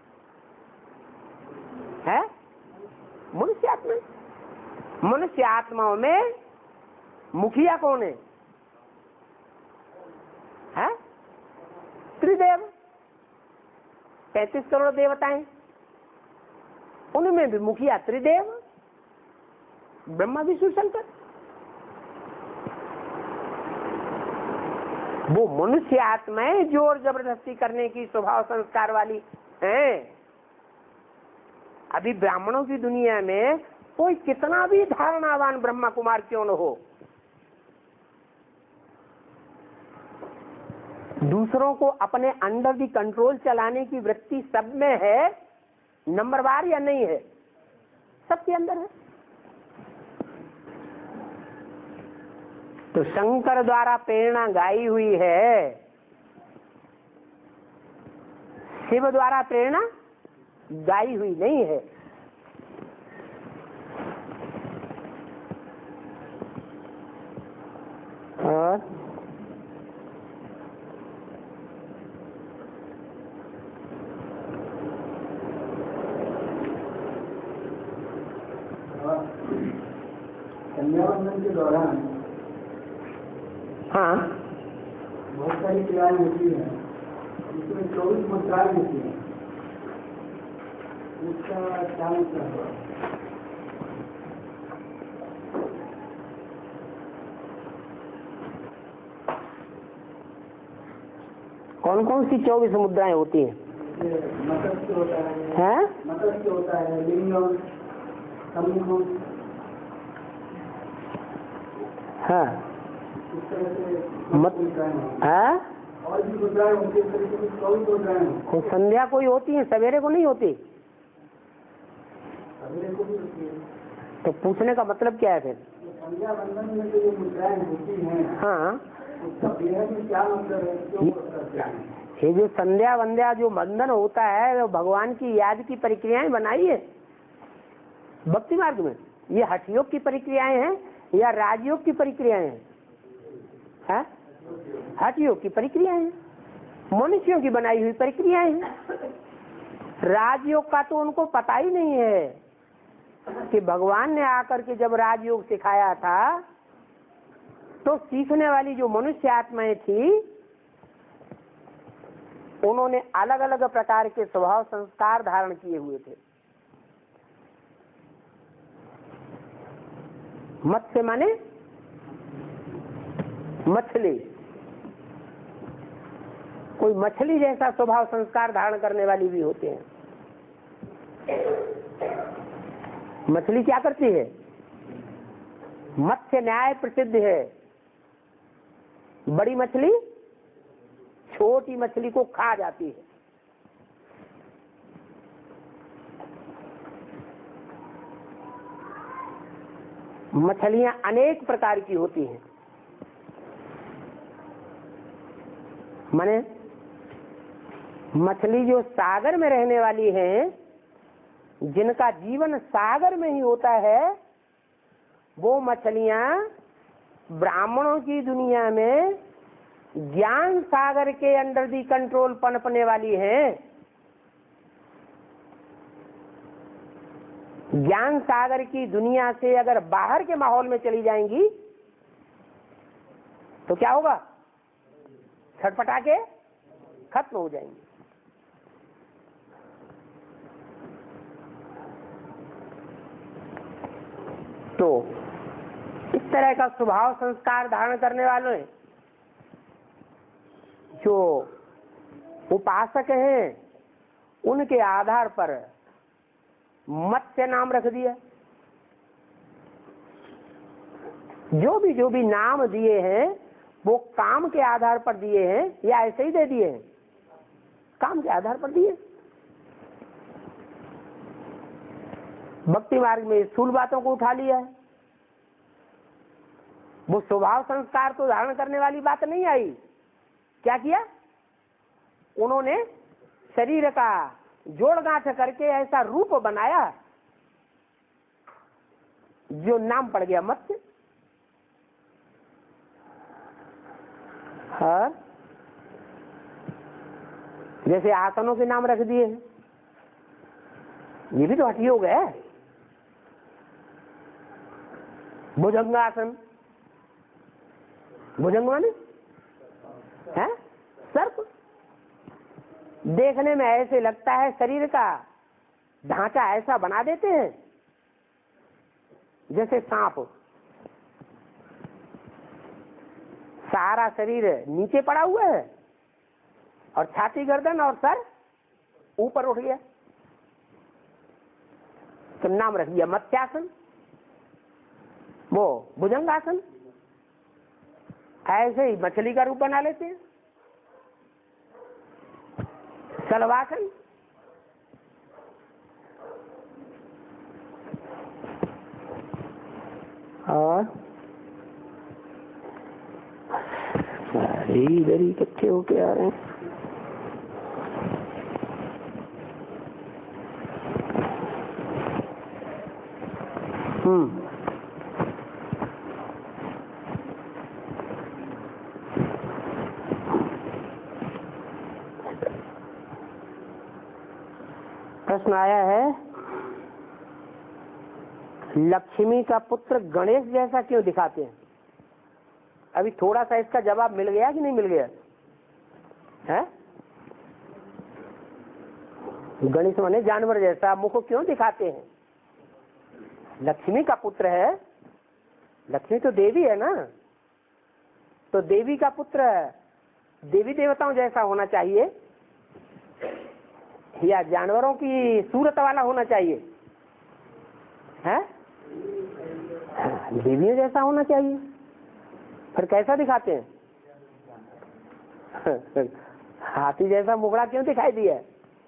है मनुष्य आत्मा। मनुष्य आत्माओं में मुखिया कौन है? है त्रिदेव, पैंतीस करोड़ देवताएं, उनमें भी मुखिया त्रिदेव, ब्रह्मा विष्णु शंकर। वो मनुष्य आत्माएं जोर जबरदस्ती करने की स्वभाव संस्कार वाली हैं। अभी ब्राह्मणों की दुनिया में कोई कितना भी धारणावान ब्रह्मा कुमार क्यों न हो, दूसरों को अपने अंडर दी कंट्रोल चलाने की वृत्ति सब में है। नंबरवार या नहीं है? सबके अंदर है। तो शंकर द्वारा प्रेरणा गाई हुई है, शिव द्वारा प्रेरणा गाई हुई नहीं है। और संध्यावंदन के दौरान हाँ बहुत सारी क्रियाएं होती हैं, इसमें चौबीस मुद्राएं होती हैं। इसका क्या मतलब है? कौन कौन सी चौबीस मुद्राएं होती हैं? मत्स्य होता है, हैं? मत्स्य होता है, लिंगम, सम्मुखम, हाँ इस तरह से मत मुद्राएं हैं। हाँ? और भी मुद्राएं होती है, तरीके से चौबीस मुद्राएं हैं। तो संध्या कोई होती है, सवेरे को नहीं होती? सवेरे को भी होती है। तो पूछने का मतलब क्या है फिर? संध्या बंधन में जो ये मुद्राएं होती हैं, हाँ, उसका बेहद में क्या मतलब है, क्यों करते हैं? ये जो संध्या वंध्या जो बंधन होता है, वो भगवान की याद की प्रक्रियाएं बनाई है भक्ति मार्ग में। ये हठयोग की प्रक्रियाएं हैं या राजयोग की प्रक्रियाएं हैं? है हठयोग की प्रक्रियाएं हैं, मनुष्यों की बनाई हुई प्रक्रियाएं हैं। राजयोग का तो उनको पता ही नहीं है कि भगवान ने आकर के जब राजयोग सिखाया था तो सीखने वाली जो मनुष्य आत्माएं थी उन्होंने अलग अलग प्रकार के स्वभाव संस्कार धारण किए हुए थे। मत्स्य माने मछली, कोई मछली जैसा स्वभाव संस्कार धारण करने वाली भी होते हैं। मछली क्या करती है? मत्स्य न्याय प्रसिद्ध है, बड़ी मछली छोटी मछली को खा जाती है। मछलियां अनेक प्रकार की होती हैं। माने मछली जो सागर में रहने वाली हैं, जिनका जीवन सागर में ही होता है, वो मछलियां ब्राह्मणों की दुनिया में ज्ञान सागर के अंडर दी कंट्रोल पनपने वाली हैं। ज्ञान सागर की दुनिया से अगर बाहर के माहौल में चली जाएंगी तो क्या होगा? छटपटा के खत्म हो जाएंगी। तो इस तरह का स्वभाव संस्कार धारण करने वालों ने जो उपासक हैं, उनके आधार पर मत्स्य नाम रख दिया। जो भी जो भी नाम दिए हैं वो काम के आधार पर दिए हैं या ऐसे ही दे दिए हैं? काम के आधार पर दिए। भक्ति मार्ग में स्थूल बातों को उठा लिया है। वो स्वभाव संस्कार तो धारण करने वाली बात नहीं आई। क्या किया उन्होंने? शरीर का जोड़ गांठ करके ऐसा रूप बनाया जो नाम पड़ गया मत्स्य। हाँ, जैसे आसनों के नाम रख दिए हैं, ये भी तो हठी हो गए। भुजंगासन, भुजंग माने है सर्प। देखने में ऐसे लगता है शरीर का ढांचा ऐसा बना देते हैं जैसे सांप, सारा शरीर नीचे पड़ा हुआ है और छाती गर्दन और सर ऊपर उठ गया, तो नाम रख दिया मत्स्यासन, वो भुजंगासन। ऐसे ही मछली का रूप बना लेते हैं, सलवासन। और इधर ही इकट्ठे होके आ रहे हैं। हम्म प्रश्न आया है, लक्ष्मी का पुत्र गणेश जैसा क्यों दिखाते हैं? अभी थोड़ा सा इसका जवाब मिल गया कि नहीं मिल गया है? गणेश माने जानवर जैसा मुख क्यों दिखाते हैं? लक्ष्मी का पुत्र है, लक्ष्मी तो देवी है ना, तो देवी का पुत्र देवी देवताओं जैसा होना चाहिए या जानवरों की सूरत वाला होना चाहिए? है देवियों जैसा होना चाहिए। फिर कैसा दिखाते हैं? हाथी जैसा मुखड़ा क्यों दिखाई दिया?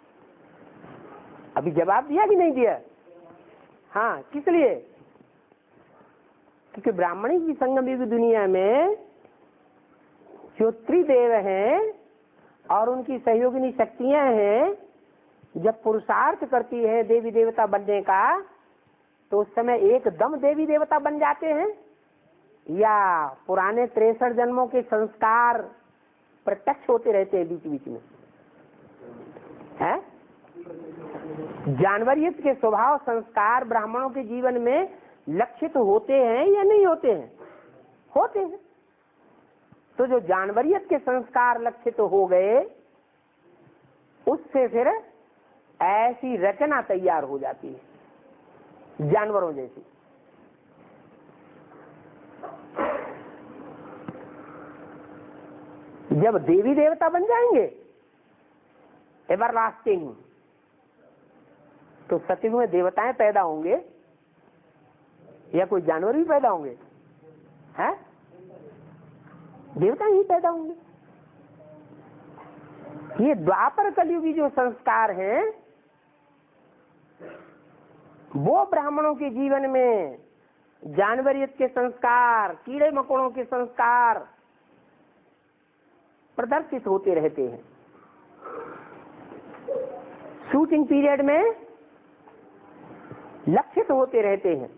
अभी जवाब दिया कि नहीं दिया? हाँ, किस लिए? क्योंकि ब्राह्मणी की संगम युग दुनिया में जो त्रिदेव हैं और उनकी सहयोगिनी शक्तियां हैं, जब पुरुषार्थ करती है देवी देवता बनने का, तो उस समय एकदम देवी देवता बन जाते हैं या पुराने तिरसठ जन्मों के संस्कार प्रत्यक्ष होते रहते हैं बीच बीच में? है जानवरियत के स्वभाव संस्कार ब्राह्मणों के जीवन में लक्षित होते हैं या नहीं होते हैं? होते हैं। तो जो जानवरियत के संस्कार लक्षित हो गए उससे फिर ऐसी रचना तैयार हो जाती है जानवरों जैसी। जब देवी देवता बन जाएंगे एवरलास्टिंग, तो सतयुग में देवताएं पैदा होंगे या कोई जानवर भी पैदा होंगे? हैं? देवता ही पैदा होंगे। ये द्वापर कलयुगी जो संस्कार हैं वो ब्राह्मणों के जीवन में जानवरियत के संस्कार, कीड़े मकोड़ों के संस्कार प्रदर्शित होते रहते हैं। शूटिंग पीरियड में लक्षित होते रहते हैं।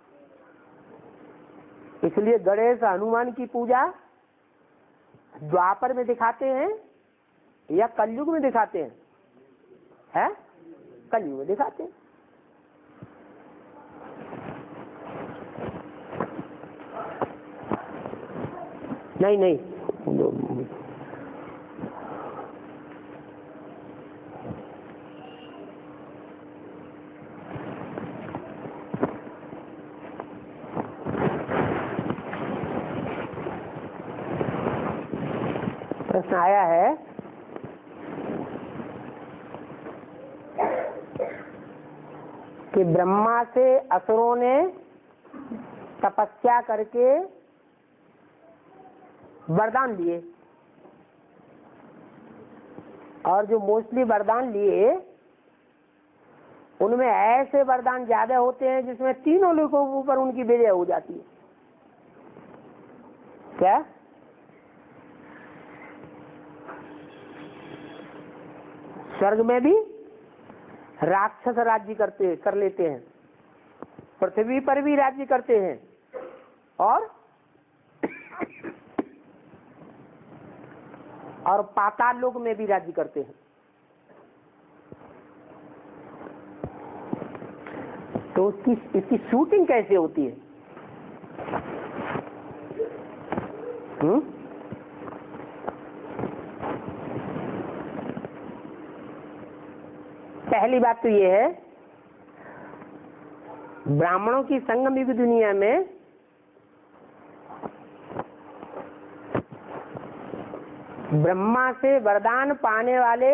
इसलिए गणेश हनुमान की पूजा द्वापर में दिखाते हैं या कलयुग में दिखाते हैं? है कलयुग में दिखाते हैं। नहीं नहीं प्रश्न आया है कि ब्रह्मा से असुरों ने तपस्या करके वरदान लिए, और जो मोस्टली वरदान लिए उनमें ऐसे वरदान ज्यादा होते हैं जिसमें तीनों लोगों के ऊपर उनकी विजय हो जाती है। क्या? स्वर्ग में भी राक्षस राज्य करते कर लेते हैं, पृथ्वी पर भी राज्य करते हैं, और और पाताल लोक में भी राज्य करते हैं। तो उसकी इसकी शूटिंग कैसे होती है? हुँ? पहली बात तो ये है, ब्राह्मणों की संगम युग दुनिया में ब्रह्मा से वरदान पाने वाले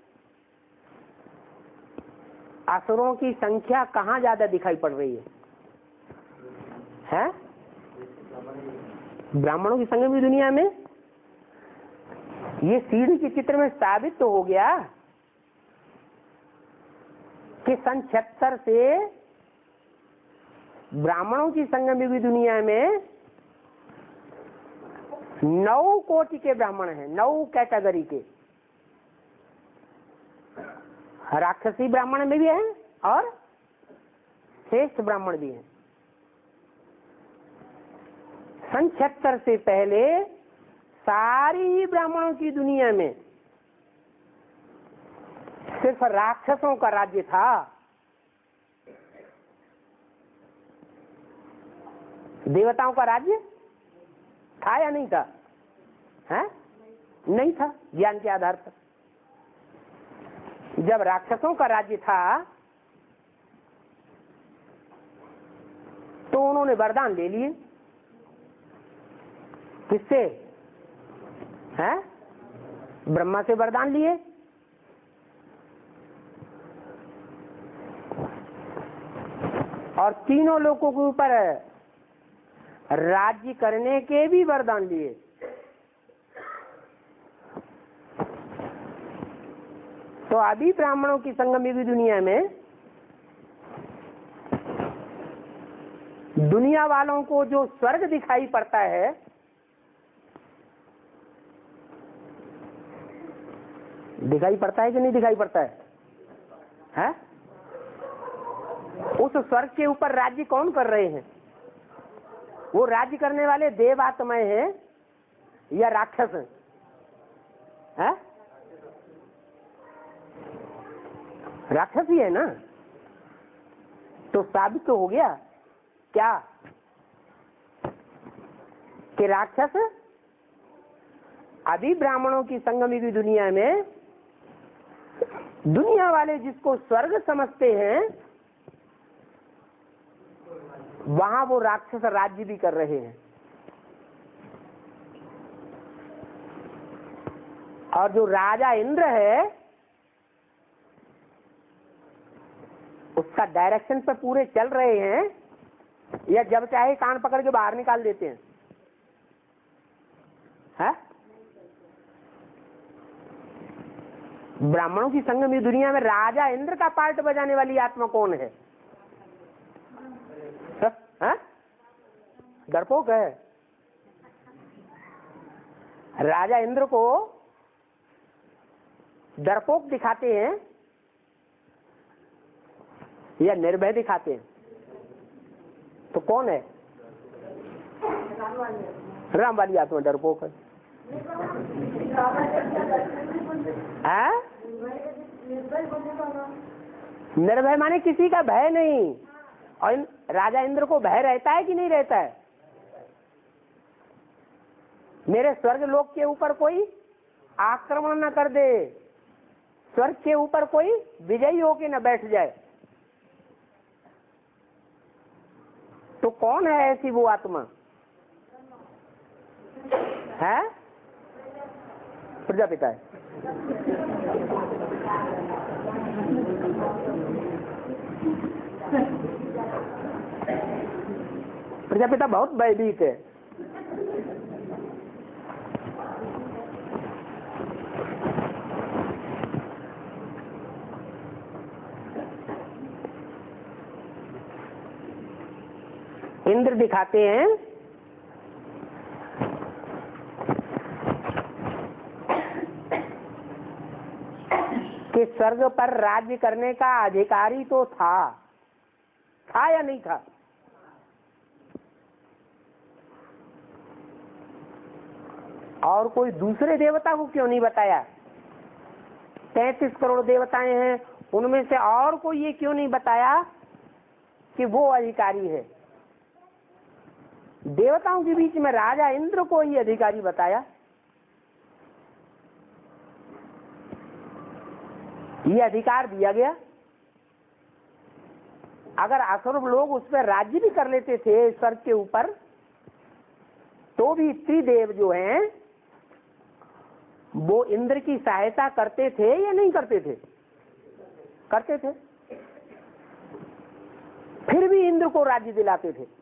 असुरों की संख्या कहाँ ज्यादा दिखाई पड़ रही है? हैं? ब्राह्मणों की संगम युग दुनिया में। ये सीढ़ी के चित्र में साबित तो हो गया कि सन छिहत्तर से ब्राह्मणों की संगम युगी दुनिया में नौ कोटि के ब्राह्मण हैं, नौ कैटेगरी के। राक्षसी ब्राह्मण में भी हैं और श्रेष्ठ ब्राह्मण भी हैं। सन छिहत्तर से पहले सारी ब्राह्मणों की दुनिया में सिर्फ राक्षसों का राज्य था। देवताओं का राज्य था या नहीं था? हैं? नहीं था। ज्ञान के आधार पर जब राक्षसों का राज्य था तो उन्होंने वरदान ले लिए। किससे? हैं? ब्रह्मा से वरदान लिए। और तीनों लोगों के ऊपर राज्य करने के भी वरदान लिए। तो अभी ब्राह्मणों की संगम युगी दुनिया में दुनिया वालों को जो स्वर्ग दिखाई पड़ता है, दिखाई पड़ता है कि नहीं दिखाई पड़ता है? हैं? उस स्वर्ग के ऊपर राज्य कौन कर रहे हैं? वो राज्य करने वाले देव आत्माएं हैं या राक्षस हैं? है? राक्षस ही है ना। तो साबित तो हो गया क्या कि राक्षस अभी ब्राह्मणों की संगम युगी दुनिया में दुनिया वाले जिसको स्वर्ग समझते हैं वहां वो राक्षस राज्य भी कर रहे हैं। और जो राजा इंद्र है उसका डायरेक्शन पे पूरे चल रहे हैं, या जब चाहे कान पकड़ के बाहर निकाल देते हैं, है? ब्राह्मणों की संग में दुनिया में राजा इंद्र का पार्ट बजाने वाली आत्मा कौन है? है? डरपोक है। राजा इंद्र को डरपोक दिखाते हैं या निर्भय दिखाते हैं? तो कौन है? राम वाली आत्मा डरपोक है। है? निर्भय माने किसी का भय नहीं। और राजा इंद्र को भय रहता है कि नहीं रहता है? मेरे स्वर्ग लोक के ऊपर कोई आक्रमण न कर दे, स्वर्ग के ऊपर कोई विजयी होके न बैठ जाए। तो कौन है ऐसी वो आत्मा? है? प्रजापिता है। प्रजापिता बहुत भयभीत है। इंद्र दिखाते हैं कि स्वर्ग पर राज्य करने का अधिकारी तो था था या नहीं था? और कोई दूसरे देवता को क्यों नहीं बताया? तैतीस करोड़ देवताएं हैं, उनमें से और कोई ये क्यों नहीं बताया कि वो अधिकारी है? देवताओं के बीच में राजा इंद्र को ही अधिकारी बताया। ये अधिकार दिया गया। अगर असुर लोग उस पर राज्य भी कर लेते थे स्वर्ग के ऊपर, तो भी त्रिदेव जो हैं वो इंद्र की सहायता करते थे या नहीं करते थे? करते थे। फिर भी इंद्र को राज्य दिलाते थे।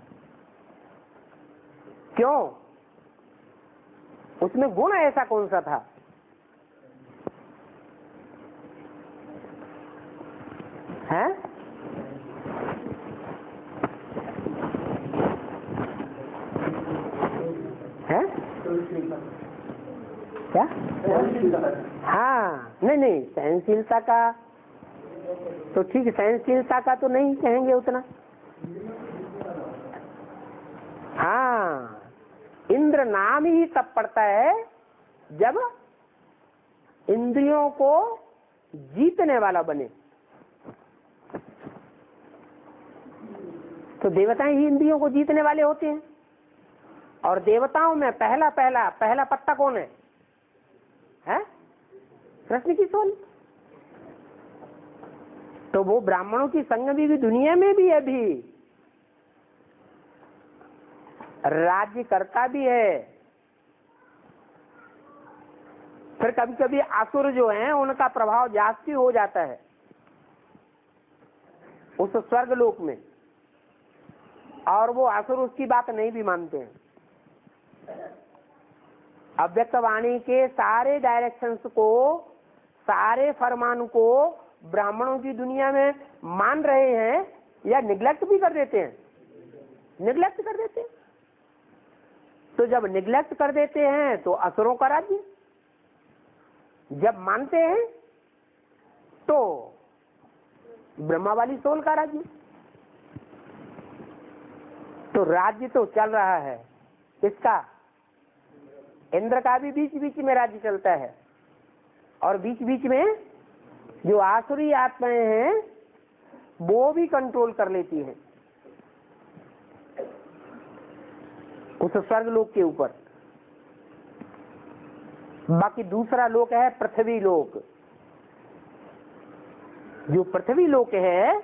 क्यों? उसमें गुण ऐसा कौन सा था? है? है? क्या? हाँ, नहीं नहीं, सहनशीलता का तो ठीक है, सहनशीलता का तो नहीं कहेंगे उतना। हाँ, इंद्र नाम ही तब पड़ता है जब इंद्रियों को जीतने वाला बने। तो देवताएं ही इंद्रियों को जीतने वाले होते हैं। और देवताओं में पहला पहला पहला पत्ता कौन है? है? कृष्ण की सोल। तो वो ब्राह्मणों की संगति भी दुनिया में भी अभी राज्य करता भी है। फिर कभी कभी असुर जो हैं उनका प्रभाव जास्ती हो जाता है उस स्वर्ग लोक में, और वो असुर उसकी बात नहीं भी मानते हैं। अव्यक्त वाणी के सारे डायरेक्शंस को, सारे फरमान को ब्राह्मणों की दुनिया में मान रहे हैं या निग्लेक्ट भी कर देते हैं? निग्लेक्ट कर देते हैं। तो जब निग्लेक्ट कर देते हैं तो असुरों का राज्य, जब मानते हैं तो ब्रह्मा वाली सोल का राज्य। तो राज्य तो चल रहा है इसका, इंद्र का भी बीच बीच में राज्य चलता है। और बीच बीच में जो आसुरी आत्माएं हैं वो भी कंट्रोल कर लेती हैं उस स्वर्ग लोक के ऊपर। बाकी दूसरा लोक है पृथ्वी लोक। जो पृथ्वी लोक है,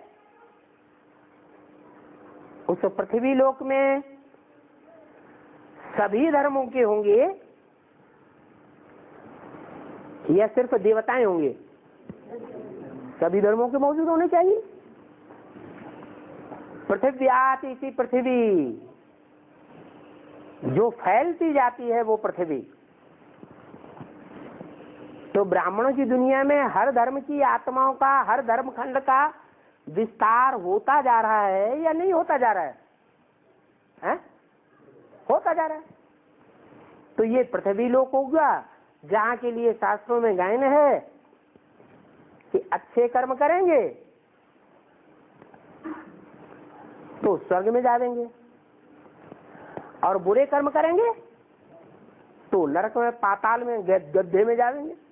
उस पृथ्वी लोक में सभी धर्मों के होंगे या सिर्फ देवताएं होंगे? सभी धर्मों के मौजूद होने चाहिए। पृथ्व्यात् इसी पृथ्वी, जो फैलती जाती है वो पृथ्वी। तो ब्राह्मणों की दुनिया में हर धर्म की आत्माओं का, हर धर्म खंड का विस्तार होता जा रहा है या नहीं होता जा रहा है? हैं? होता जा रहा है। तो ये पृथ्वी लोक होगा जहाँ के लिए शास्त्रों में गायन है कि अच्छे कर्म करेंगे तो स्वर्ग में जाएंगे और बुरे कर्म करेंगे तो नरक में, पाताल में, गड्ढे में जाएंगे।